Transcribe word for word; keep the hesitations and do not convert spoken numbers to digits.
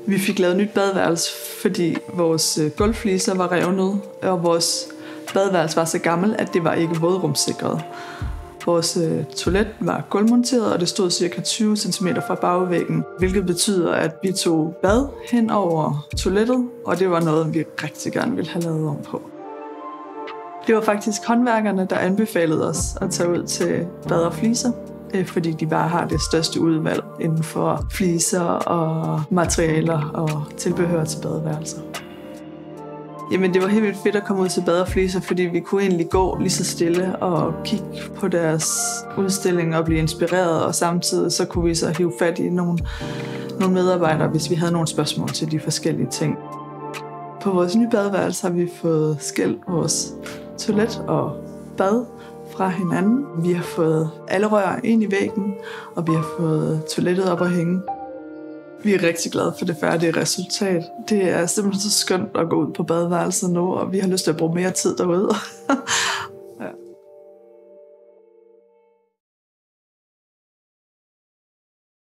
Vi fik lavet nyt badeværelse, fordi vores gulvfliser var revnet, og vores badeværelse var så gammel, at det var ikke vådrumssikret. Vores øh, toilet var gulvmonteret, og det stod cirka tyve centimeter fra bagvæggen, hvilket betyder, at vi tog bad hen over toilettet, og det var noget, vi rigtig gerne ville have lavet om på. Det var faktisk håndværkerne, der anbefalede os at tage ud til bad og fliser, øh, fordi de bare har det største udvalg inden for fliser og materialer og tilbehør til badeværelser. Jamen, det var helt vildt fedt at komme ud til bad og fliser, fordi vi kunne egentlig gå lige så stille og kigge på deres udstilling og blive inspireret, og samtidig så kunne vi så hive fat i nogle, nogle medarbejdere, hvis vi havde nogle spørgsmål til de forskellige ting. På vores nye badeværelse har vi fået skilt vores toilet og bad fra hinanden. Vi har fået alle rør ind i væggen, og vi har fået toilettet op at hænge. Vi er rigtig glade for det færdige resultat. Det er simpelthen så skønt at gå ud på badeværelset nu, og vi har lyst til at bruge mere tid derude.